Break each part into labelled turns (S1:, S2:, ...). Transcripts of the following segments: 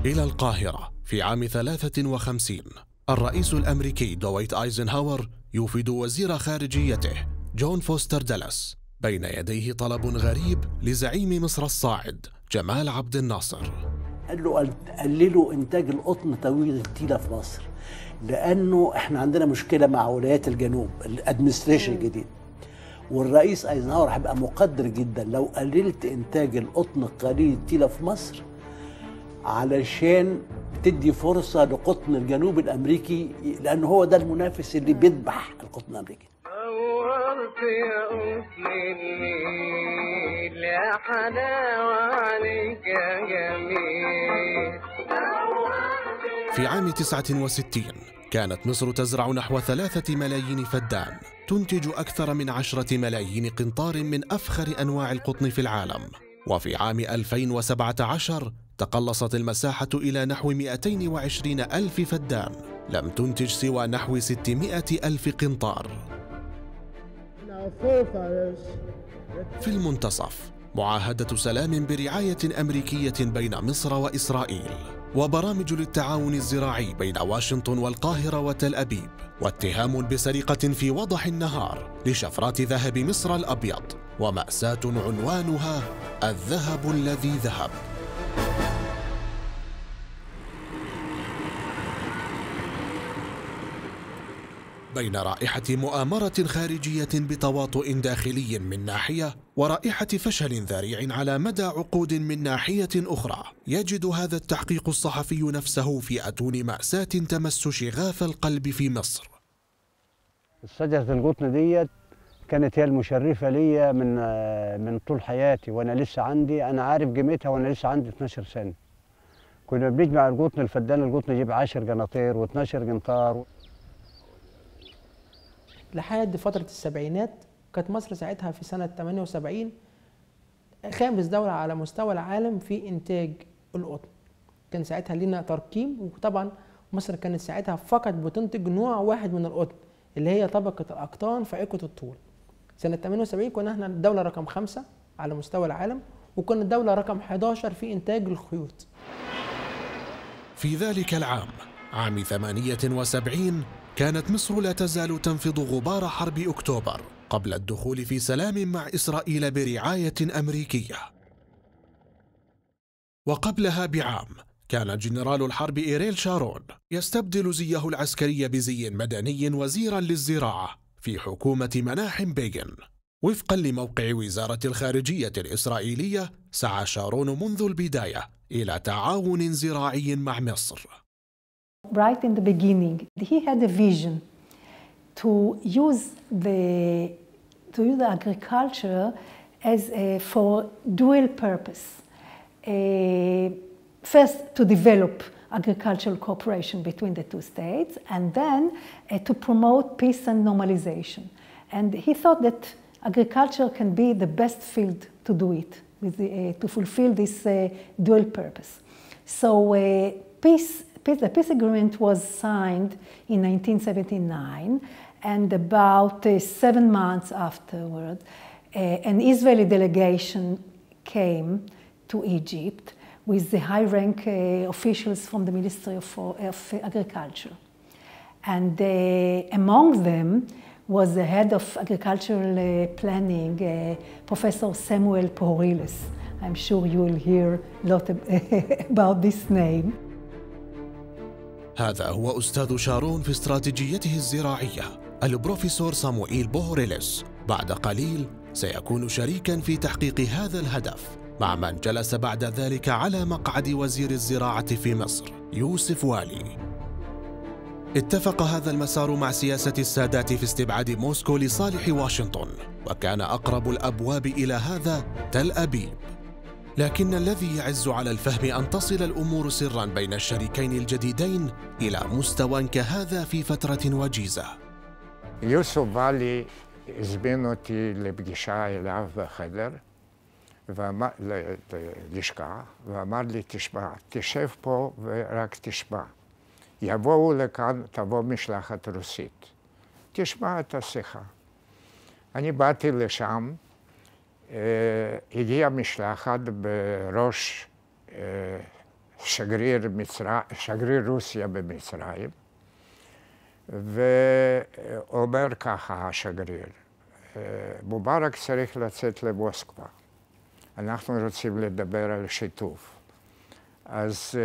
S1: إلى القاهرة في عام 53 الرئيس الأمريكي دويت أيزنهاور يوفد وزير خارجيته جون فوستر دالاس، بين يديه طلب غريب لزعيم مصر الصاعد جمال عبد الناصر.
S2: قال له قللوا إنتاج القطن طويل التيلة في مصر، لأنه إحنا عندنا مشكلة مع ولايات الجنوب الادمنستريشن الجديد، والرئيس ايزنهاور هيبقى مقدر جدا لو قللت إنتاج القطن قليل التيلة في مصر علشان تدي فرصة لقطن الجنوب الأمريكي، لأنه هو ده المنافس اللي بيذبح القطن الأمريكي.
S3: دورت يا قطن النيل يا حلاوة عليك يا جميل.
S1: في عام 69 كانت مصر تزرع نحو 3 ملايين فدان، تنتج أكثر من 10 ملايين قنطار من أفخر أنواع القطن في العالم. وفي عام 2017 تقلصت المساحة إلى نحو 220 ألف فدان، لم تنتج سوى نحو 600 ألف قنطار. في المنتصف معاهدة سلام برعاية أمريكية بين مصر وإسرائيل، وبرامج للتعاون الزراعي بين واشنطن والقاهرة وتل أبيب، واتهام بسرقة في وضح النهار لشفرات ذهب مصر الأبيض، ومأساة عنوانها الذهب الذي ذهب. بين رائحة مؤامرة خارجية بتواطؤ داخلي من ناحية، ورائحة فشل ذريع على مدى عقود من ناحية أخرى، يجد هذا التحقيق الصحفي نفسه في أتون مأساة تمس شغاف القلب في مصر.
S4: شجرة القطن ديت كانت هي المشرفة ليا من طول حياتي، وأنا لسه أنا عارف قيمتها وأنا لسه عندي 12 سنة. كنا بنجمع القطن، الفدان القطن يجيب 10 قناطير و12 قنطار.
S5: لحد فترة السبعينات كانت مصر ساعتها في سنة 78 خامس دولة على مستوى العالم في إنتاج القطن. كان ساعتها لنا ترقيم، وطبعا مصر كانت ساعتها فقط بتنتج نوع واحد من القطن اللي هي طبقة الأقطان فائقة الطول. سنة 78 كنا احنا الدولة رقم 5 على مستوى العالم، وكنا الدولة رقم 11 في إنتاج الخيوط.
S1: في ذلك العام، عام 78، كانت مصر لا تزال تنفض غبار حرب أكتوبر قبل الدخول في سلام مع إسرائيل برعاية أمريكية. وقبلها بعام كان جنرال الحرب إيريل شارون يستبدل زيه العسكري بزي مدني وزيرا للزراعة في حكومة مناحم بيغن. وفقا لموقع وزارة الخارجية الإسرائيلية، سعى شارون منذ البداية إلى تعاون زراعي مع مصر.
S6: Right in the beginning, he had a vision to use the agriculture as for dual purpose. First, to develop agricultural cooperation between the two states, and then to promote peace and normalization. And he thought that agriculture can be the best field to do it, to fulfill this dual purpose. So the peace agreement was signed in 1979, and about 7 months afterward, an Israeli delegation came to Egypt with the high-rank officials from the Ministry of Agriculture. And among them was the head of agricultural planning, Professor Samuel Pohoriles. I'm sure you will hear a lot about this name.
S1: هذا هو أستاذ شارون في استراتيجيته الزراعية، البروفيسور صاموئيل بوهوريلس. بعد قليل سيكون شريكاً في تحقيق هذا الهدف، مع من جلس بعد ذلك على مقعد وزير الزراعة في مصر يوسف والي. اتفق هذا المسار مع سياسة السادات في استبعاد موسكو لصالح واشنطن، وكان أقرب الأبواب إلى هذا تل أبيب. لكن الذي يعز على الفهم أن تصل الأمور سراً بين الشريكين الجديدين إلى مستوى كهذا في فترة وجيزة.
S7: יוסף ואלי הזמין אותי לפגישה אליו בחדר, ללשכה, ואמר לי, תשמע, תשב פה ורק תשמע. יבואו לכאן, תבוא משלחת רוסית. תשמע את השיחה. אני באתי לשם, הגיעה משלחת בראש שגריר רוסיה במצרים, ואומר ככה השגריר, מובארק צריך לצאת למוסקבה. אנחנו רוצים לדבר על שיתוף. אז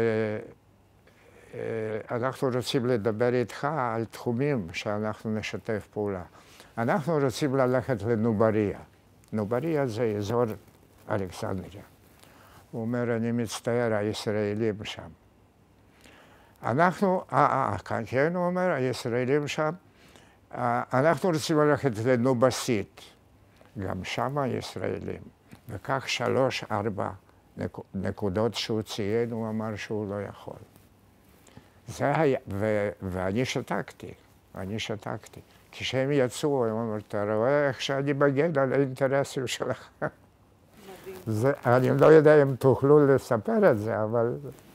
S7: אנחנו רוצים לדבר איתך על תחומים שאנחנו נשתף פעולה. אנחנו רוצים ללכת לנובריה. נובריה זה אזור אלכסנדריה. הוא אומר, אני מצטער, הישראלים שם. אנחנו, כן, הוא אומר, הישראלים שם, אנחנו רוצים ללכת לנובסית. גם שם הישראלים. וכך 3-4 נקודות שהוא ציין, הוא אמר שהוא לא יכול. זה היה, ואני שתקתי, כשהם יצאו, הם אמרו, אתה רואה איך שאני מגן על האינטרסים שלך. אני לא יודע אם תוכלו לספר את זה, אבל...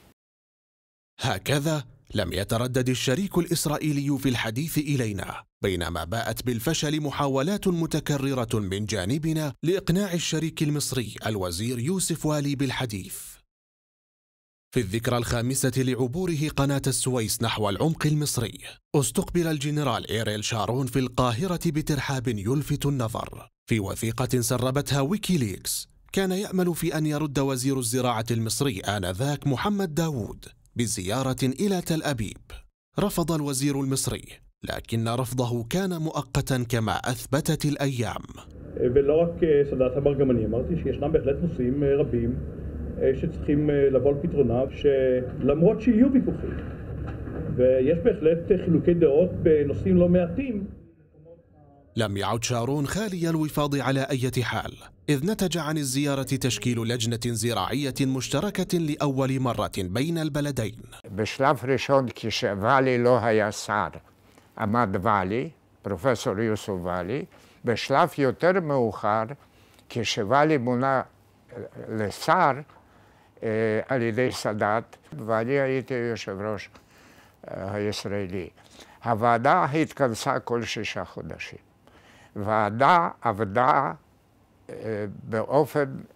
S1: هكذا لم يتردد الشريك الإسرائيلي في الحديث إلينا، بينما باءت بالفشل محاولات متكررة من جانبنا لإقناع الشريك المصري الوزير يوسف والي بالحديث. في الذكرى 5 لعبوره قناة السويس نحو العمق المصري، استقبل الجنرال إيريل شارون في القاهرة بترحاب يلفت النظر. في وثيقة سربتها ويكيليكس، كان يأمل في أن يرد وزير الزراعة المصري آنذاك محمد داوود بزيارة إلى تل أبيب. رفض الوزير المصري، لكن رفضه كان مؤقتا كما أثبتت الأيام.
S8: ולא רק סד"צ המרגמני, אמרתי שישנם בהחלט נושאים רבים שצריכים לבוא לפתרונה, שלמרות שיהיו ויכוחים, ויש בהחלט חילוקי דעות בנושאים לא מעטים.
S1: لم يعد شارون خالي الوفاض على أي حال، إذ نتج عن الزيارة تشكيل لجنة زراعية مشتركة لأول مرة بين البلدين.
S7: בשלב ראשון, כשואלי לא היה שר, עמד ואלי, פרופסור יוסף ואלי. בשלב יותר מאוחר, כשוואלי מונה לשר על ידי סאדאת, ואני הייתי יושב ראש הישראלי. הוועדה התכנסה כל 6 חודשים. ועדה עבדה באופן,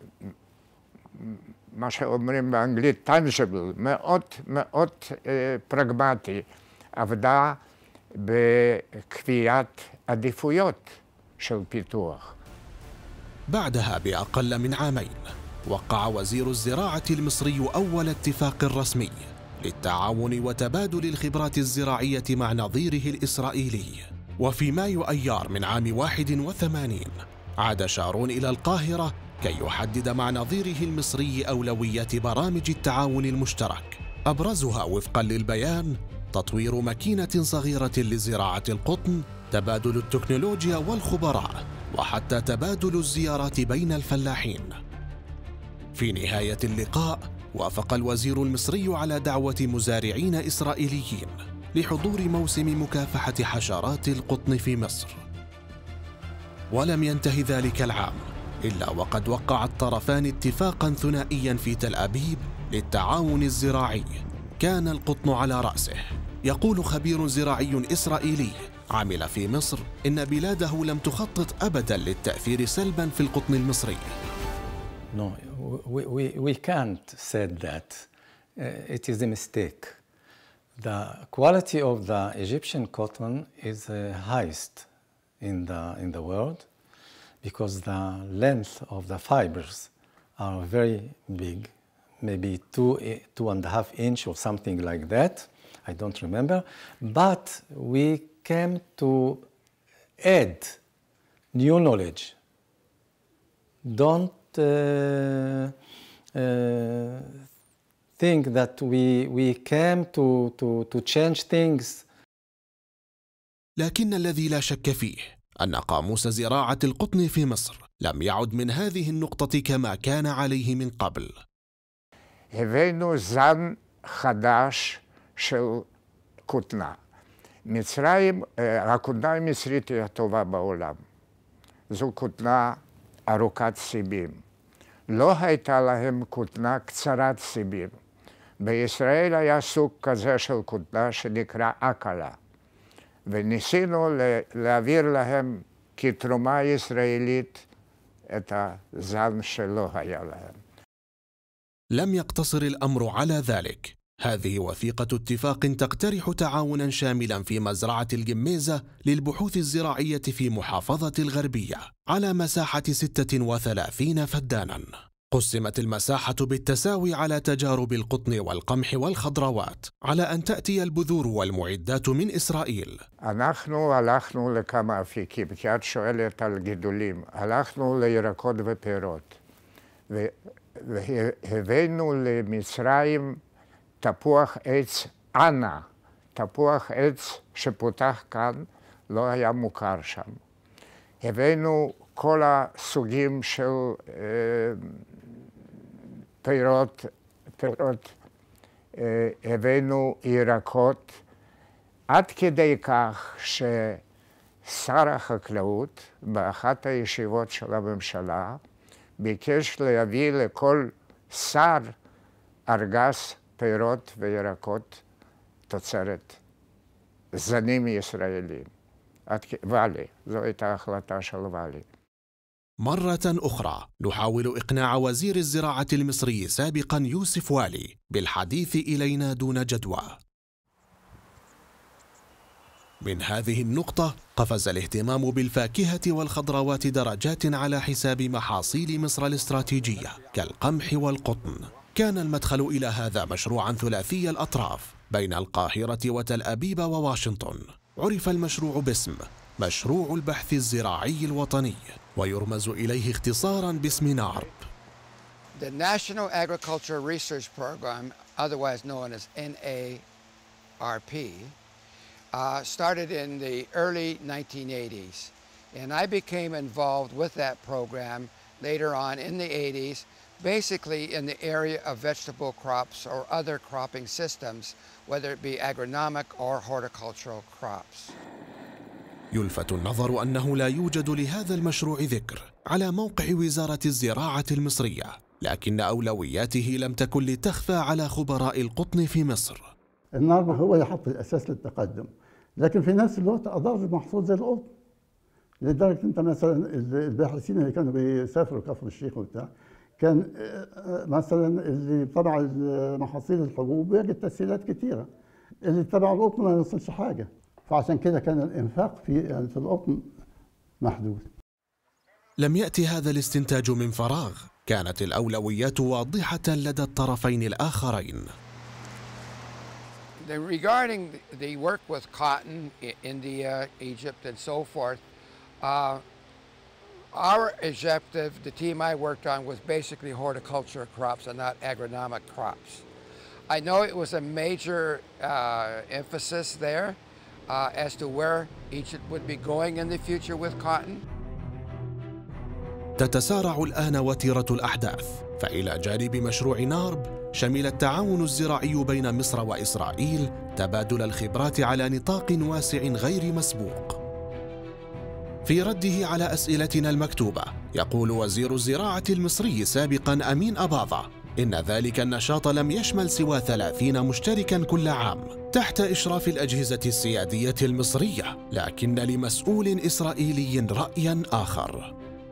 S7: מה שאומרים באנגלית, tangible, מאוד פרגמטי. עבדה בקביעת עדיפויות של פיתוח.
S1: بعدها بأقل من عامين، وقع وزير الزراعة المصري أول اتفاق رسمي للتعاون وتبادل الخبرات الزراعية مع نظيره الإسرائيلي. وفي مايو أيار من عام 81 عاد شارون إلى القاهرة كي يحدد مع نظيره المصري أولويات برامج التعاون المشترك، أبرزها وفقا للبيان تطوير ماكينة صغيرة لزراعة القطن، تبادل التكنولوجيا والخبراء، وحتى تبادل الزيارات بين الفلاحين. في نهاية اللقاء وافق الوزير المصري على دعوة مزارعين إسرائيليين لحضور موسم مكافحة حشرات القطن في مصر. ولم ينتهي ذلك العام إلا وقد وقع الطرفان اتفاقا ثنائيا في تل أبيب للتعاون الزراعي، كان القطن على رأسه. يقول خبير زراعي إسرائيلي عمل في مصر إن بلاده لم تخطط أبدا للتأثير سلبا في القطن المصري.
S9: No, we can't say that. It is a mistake. The quality of the Egyptian cotton is the highest in the world because the length of the fibers are very big, maybe 2.5 inch or something like that. I don't remember. But we came to add new knowledge. Don't think that we came to change things.
S1: لكن الذي لا شك فيه أن قاموس زراعة القطن في مصر لم يعد من هذه النقطة كما كان عليه من قبل.
S7: הבאנו זן חדש של כותנה. מצרים, הכותנה המצרית היא הטובה בעולם. זו כותנה ארוכת סיבים. לא הייתה להם כותנה קצרת סיבים. בישראל היה סוג כזה של כותנה שנקרא אקלה. וניסינו להעביר להם כתרומה ישראלית את הזן שלא היה להם.
S1: لم يقتصر الأمر على ذلك. هذه وثيقة اتفاق تقترح تعاونا شاملا في مزرعة الجميزة للبحوث الزراعية في محافظة الغربية على مساحة 36 فدانا. قسمت المساحة بالتساوي على تجارب القطن والقمح والخضروات، على أن تأتي البذور والمعدات من إسرائيل.
S7: אנחנו הלכנו לכמה אפיקים, כי את שואלת על גידולים. הלכנו לירקות ופירות, והבאנו למצרים תפוח עץ ענה, תפוח עץ שפותח כאן, לא היה מוכר שם. הבאנו כל הסוגים של פירות, הבאנו ירקות, עד כדי כך ששר החקלאות באחת הישיבות של הממשלה ביקש להביא לכל שר ארגז פירות וירקות תוצרת זנים ישראלים. ואלי, זו הייתה החלטה של ואלי.
S1: مرة أخرى نحاول إقناع وزير الزراعة المصري سابقا يوسف والي بالحديث إلينا دون جدوى. من هذه النقطة قفز الاهتمام بالفاكهة والخضروات درجات على حساب محاصيل مصر الاستراتيجية كالقمح والقطن. كان المدخل إلى هذا مشروعا ثلاثي الأطراف بين القاهرة وتل أبيب وواشنطن. عرف المشروع باسم مشروع البحث الزراعي الوطني، ويرمز إليه اختصارا باسم نارب.
S10: The National Agriculture Research Program, otherwise known as NARP, started in the early 1980s, and I became involved with that program later on in the 80s, basically in the area of vegetable crops or other cropping systems, whether it be agronomic or horticultural crops.
S1: يلفت النظر أنه لا يوجد لهذا المشروع ذكر على موقع وزارة الزراعة المصرية، لكن أولوياته لم تكن لتخفى على خبراء القطن في مصر.
S11: النارب هو اللي حط الأساس للتقدم، لكن في نفس الوقت أضر المحصول زي القطن، لدرجة أنت مثلا الباحثين اللي كانوا بيسافروا كفر الشيخ وبتاع، كان مثلا اللي تبع محاصيل الحبوب بيجد تسهيلات كتيرة، اللي تبع القطن ما يوصلش حاجة، فعشان كده كان الإنفاق في القطن محدود.
S1: لم يأتي هذا الاستنتاج من فراغ، كانت الأولويات واضحة لدى الطرفين الآخرين.
S10: Regarding the work with cotton, India, Egypt, and so forth, our objective, the team I worked on, was basically horticulture crops and not agronomic crops. I know it was a major emphasis there as to where Egypt would be going in the future with cotton.
S1: تتسارع الآن وتيرة الأحداث، فإلى جانب مشروع نارب شمل التعاون الزراعي بين مصر وإسرائيل تبادل الخبرات على نطاق واسع غير مسبوق. في رده على أسئلتنا المكتوبة يقول وزير الزراعة المصري سابقا أمين أباظة إن ذلك النشاط لم يشمل سوى 30 مشتركا كل عام تحت إشراف الأجهزة السيادية المصرية، لكن لمسؤول إسرائيلي رأيا آخر.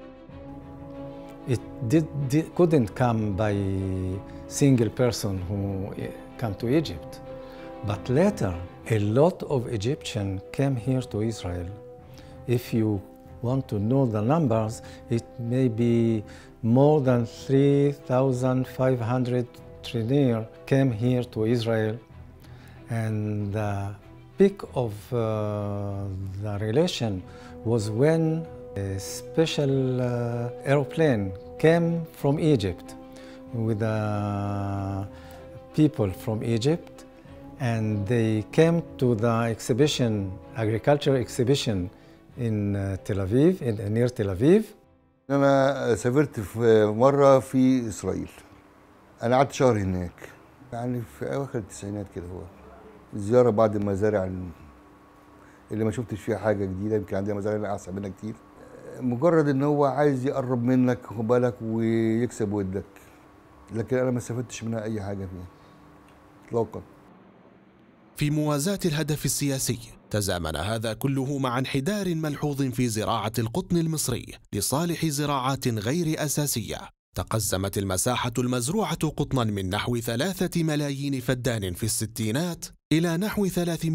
S9: It couldn't come by single person who came to Egypt, but later a lot of Egyptians came here to Israel. If you want to know the numbers, it may be more than 3,500 trainers came here to Israel, and the peak of the relation was when a special airplane came from Egypt with people from Egypt, and they came to the exhibition, agriculture exhibition in Tel Aviv, near Tel Aviv.
S12: أنا سافرت في مرة في إسرائيل. أنا قعدت شهر هناك، يعني في أواخر التسعينات كده. هو زيارة بعض المزارع اللي ما شفتش فيها حاجة جديدة، يمكن عندنا مزارع أحسن منها كتير. مجرد إن هو عايز يقرب منك خد بالك ويكسب ودك، لكن أنا ما استفدتش منها أي حاجة فيها إطلاقا.
S1: في موازاة الهدف السياسي تزامن هذا كله مع انحدار ملحوظ في زراعة القطن المصري لصالح زراعات غير أساسية، تقزمت المساحة المزروعة قطنا من نحو 3 ملايين فدان في الستينات إلى نحو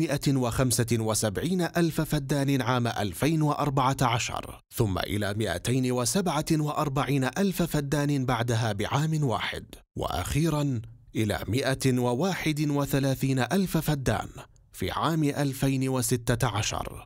S1: 375 ألف فدان عام 2014، ثم إلى 247 ألف فدان بعدها بعام واحد، وأخيراً إلى 131 ألف فدان في عام 2016.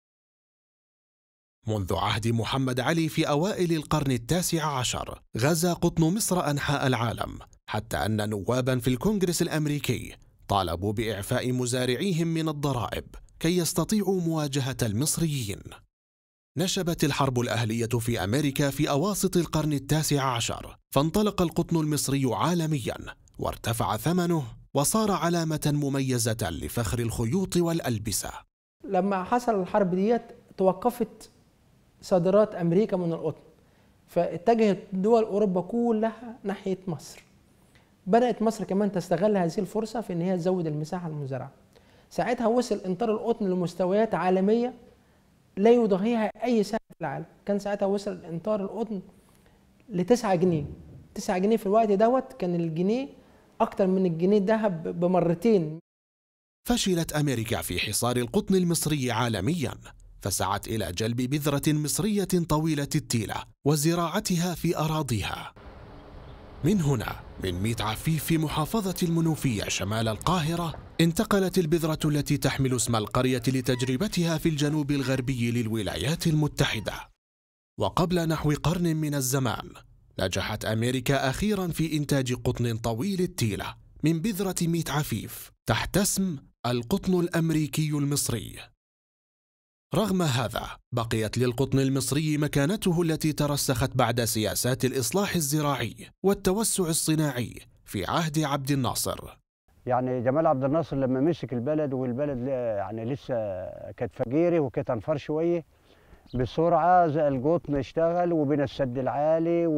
S1: منذ عهد محمد علي في أوائل القرن التاسع عشر غزا قطن مصر أنحاء العالم، حتى أن نواباً في الكونغرس الأمريكي طالبوا بإعفاء مزارعيهم من الضرائب كي يستطيعوا مواجهة المصريين. نشبت الحرب الأهلية في أمريكا في أواسط القرن التاسع عشر، فانطلق القطن المصري عالمياً وارتفع ثمنه وصار علامة مميزة لفخر الخيوط والألبسة.
S5: لما حصل الحرب ديت توقفت صادرات أمريكا من القطن، فاتجهت دول أوروبا كلها ناحية مصر. بدأت مصر كمان تستغل هذه الفرصة في أن هي تزود المساحة المزرعة. ساعتها وصل إنتاج القطن لمستويات عالمية لا يضاهيها أي سعر في العالم. كان ساعتها وصل إنتاج القطن ل9 جنيه. 9 جنيه في الوقت دوت كان الجنيه أكتر من الجنيه الذهب بمرتين.
S1: فشلت أمريكا في حصار القطن المصري عالمياً، فسعت إلى جلب بذرة مصرية طويلة التيلة وزراعتها في أراضيها. من هنا، من ميت عفيف في محافظة المنوفية شمال القاهرة، انتقلت البذرة التي تحمل اسم القرية لتجربتها في الجنوب الغربي للولايات المتحدة. وقبل نحو قرن من الزمان، نجحت أمريكا أخيراً في إنتاج قطن طويل التيلة من بذرة ميت عفيف تحت اسم القطن الأمريكي المصري. رغم هذا، بقيت للقطن المصري مكانته التي ترسخت بعد سياسات الإصلاح الزراعي والتوسع الصناعي في عهد عبد الناصر.
S4: يعني جمال عبد الناصر لما مسك البلد، والبلد يعني لسه كانت فقيره وكانت انفر شويه، بسرعه زي القطن اشتغل وبين السد العالي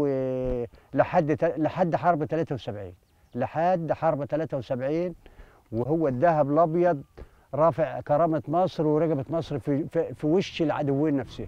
S4: لحد حرب 73. لحد حرب 73 وهو الذهب الابيض رافع كرامة مصر ورقبة مصر في وش العدوين نفسه.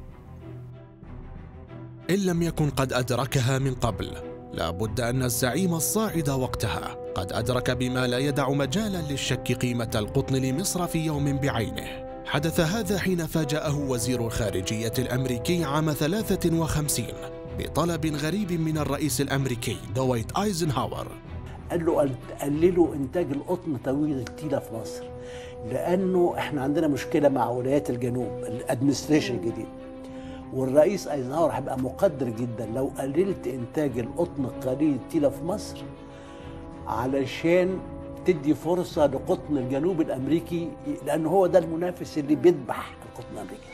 S1: إن لم يكن قد أدركها من قبل، لا بد أن الزعيم الصاعد وقتها قد أدرك بما لا يدع مجالا للشك قيمة القطن لمصر في يوم بعينه. حدث هذا حين فاجأه وزير الخارجية الأمريكي عام 53 بطلب غريب من الرئيس الأمريكي دويت أيزنهاور.
S2: قال له قللوا إنتاج القطن طويل التيلة في مصر، لأنه إحنا عندنا مشكلة مع ولايات الجنوب، الادمنستريشن الجديد، والرئيس أيزنهاور هيبقى مقدر جدا لو قللت إنتاج القطن قليل التيلة في مصر علشان تدي فرصة لقطن الجنوب الأمريكي، لأنه هو ده المنافس اللي بيذبح القطن الأمريكي.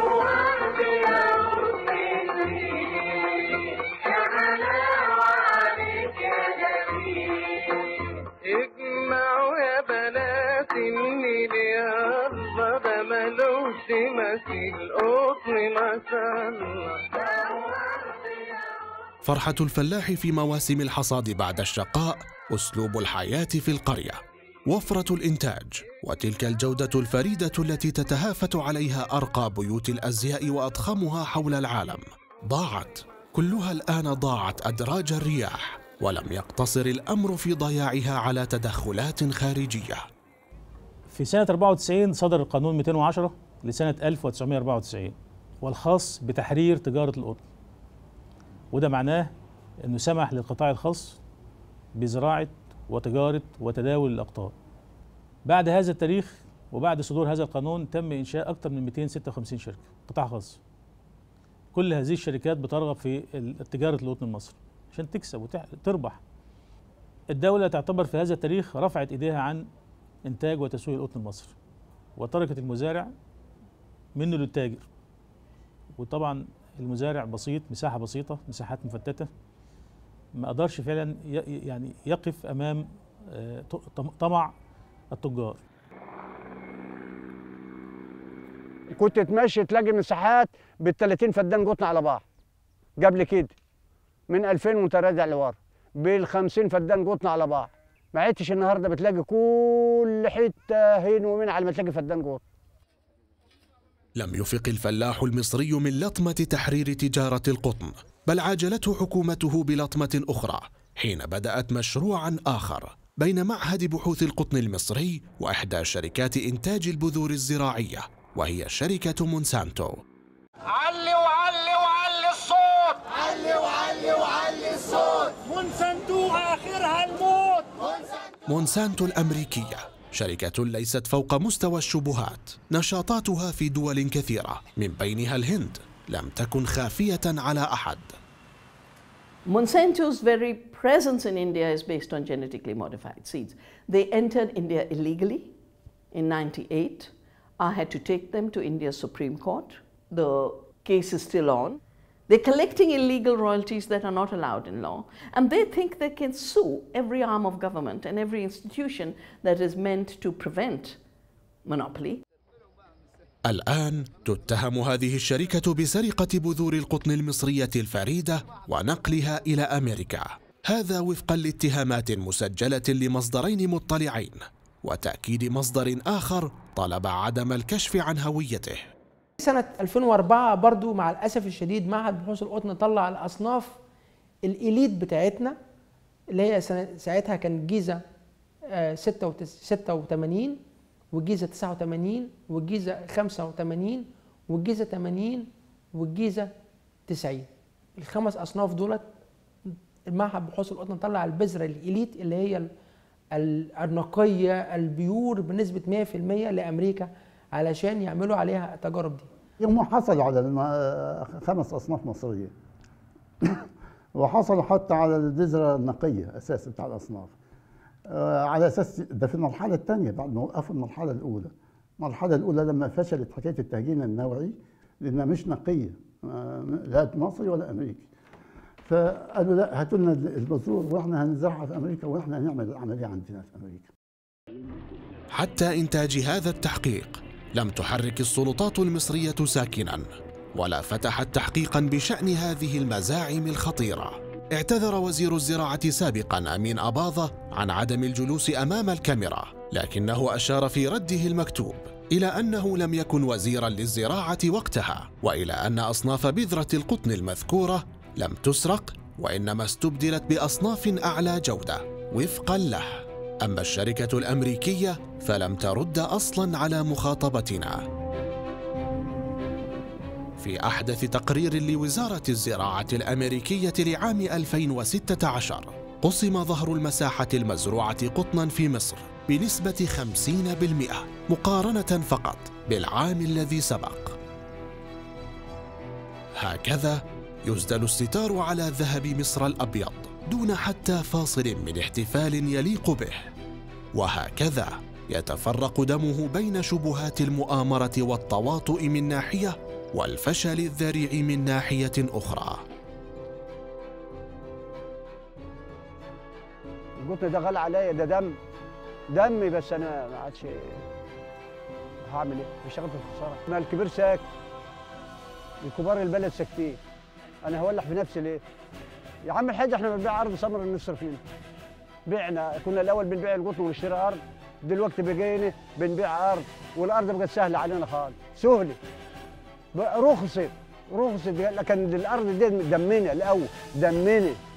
S1: فرحة الفلاح في مواسم الحصاد بعد الشقاء، أسلوب الحياة في القرية، وفرة الإنتاج، وتلك الجودة الفريدة التي تتهافت عليها أرقى بيوت الأزياء وأضخمها حول العالم، ضاعت كلها الآن، ضاعت أدراج الرياح، ولم يقتصر الأمر في ضياعها على تدخلات خارجية.
S13: في سنة 94 صدر القانون 210 لسنة 1994 والخاص بتحرير تجارة القطن، وده معناه أنه سمح للقطاع الخاص بزراعة وتجارة وتداول الأقطان. بعد هذا التاريخ وبعد صدور هذا القانون تم إنشاء أكثر من 256 شركة قطاع خاص. كل هذه الشركات بترغب في تجارة القطن المصري عشان تكسب وتربح. الدولة تعتبر في هذا التاريخ رفعت إيديها عن إنتاج وتسويق القطن المصري وتركت المزارع منه للتاجر. وطبعا المزارع بسيط، مساحة بسيطة، مساحات مفتتة، ما قدرش فعلا يعني يقف أمام طمع التجار.
S4: كنت تمشي تلاقي مساحات بال30 فدان قطن على بعض قبل كده، من 2000 وانت راجع لورا بال50 فدان قطن على بعض. ما عدتش النهارده بتلاقي كل حته هين ومن على ما تلاقي فدان قطن.
S1: لم يفق الفلاح المصري من لطمة تحرير تجارة القطن بل عاجلته حكومته بلطمة أخرى حين بدأت مشروعا آخر بين معهد بحوث القطن المصري وإحدى شركات إنتاج البذور الزراعية، وهي شركة مونسانتو.
S14: علي وعلي وعلي الصوت، علي وعلي وعلي الصوت، مونسانتو آخرها الموت.
S1: مونسانتو الأمريكية شركة ليست فوق مستوى الشبهات، نشاطاتها في دول كثيرة من بينها الهند لم تكن خافية على أحد.
S15: Monsanto's very presence in India is based on genetically modified seeds. They entered India illegally in '98. I had to take them to India's Supreme Court. The case is still on. They're collecting illegal royalties that are not allowed in law, and they think they can sue every arm of government and every institution that is meant to prevent monopoly.
S1: الآن تتهم هذه الشركة بسرقة بذور القطن المصرية الفريدة ونقلها إلى أمريكا، هذا وفقا لاتهامات مسجلة لمصدرين مطلعين، وتأكيد مصدر آخر طلب عدم الكشف عن هويته.
S5: سنة 2004 برضو مع الأسف الشديد معهد بحوث القطن طلع الأصناف الإليت بتاعتنا اللي هي ساعتها كان الجيزة 86 والجيزة 89 والجيزة 85 والجيزة 80 والجيزة 90. الخمس أصناف دولت المعهد بحوث القطن طلع البذرة الإليت اللي هي النقية البيور بنسبة 100% لأمريكا علشان يعملوا عليها التجارب دي.
S11: هم حصلوا على 5 أصناف مصرية وحصلوا حتى على البذرة النقية أساس بتاع الأصناف، على أساس ده في المرحلة الثانية بعد ما وقفوا المرحلة الأولى. المرحلة الأولى لما فشلت حكاية التهجين النوعي لأنها مش نقية لا مصري ولا أمريكي، فقالوا لا هاتوا لنا البذور واحنا هنزرعها في أمريكا واحنا هنعمل العملية عندنا في أمريكا.
S1: حتى إنتاج هذا التحقيق لم تحرك السلطات المصرية ساكنا ولا فتحت تحقيقا بشأن هذه المزاعم الخطيرة. اعتذر وزير الزراعة سابقا أمين أباظة عن عدم الجلوس أمام الكاميرا، لكنه أشار في رده المكتوب إلى أنه لم يكن وزيرا للزراعة وقتها، وإلى أن أصناف بذرة القطن المذكورة لم تسرق وإنما استبدلت بأصناف أعلى جودة وفقا له. أما الشركة الأمريكية فلم ترد أصلاً على مخاطبتنا. في أحدث تقرير لوزارة الزراعة الأمريكية لعام 2016 قسم ظهر المساحة المزروعة قطناً في مصر بنسبة 50% مقارنة فقط بالعام الذي سبق. هكذا يسدل الستار على ذهب مصر الأبيض دون حتى فاصل من احتفال يليق به، وهكذا يتفرق دمه بين شبهات المؤامرة والتواطؤ من ناحية والفشل الذريع من ناحية أخرى.
S4: القطن ده غالي عليا، ده دمي، بس أنا ما عادش هعمل إيه؟ مش هاخد الخسارة. ما الكبير ساكت، الكبار البلد ساكتين، أنا هولع في نفسي ليه؟ يا عم الحاج احنا بنبيع ارض سمر نصرف منها. بعنا، كنا الاول بنبيع القطن ونشتري ارض، دلوقتي بقينا بنبيع ارض والارض بقت سهله علينا خالص، سهله. رخصت لكن الارض دي دمنا الاول، دمنا.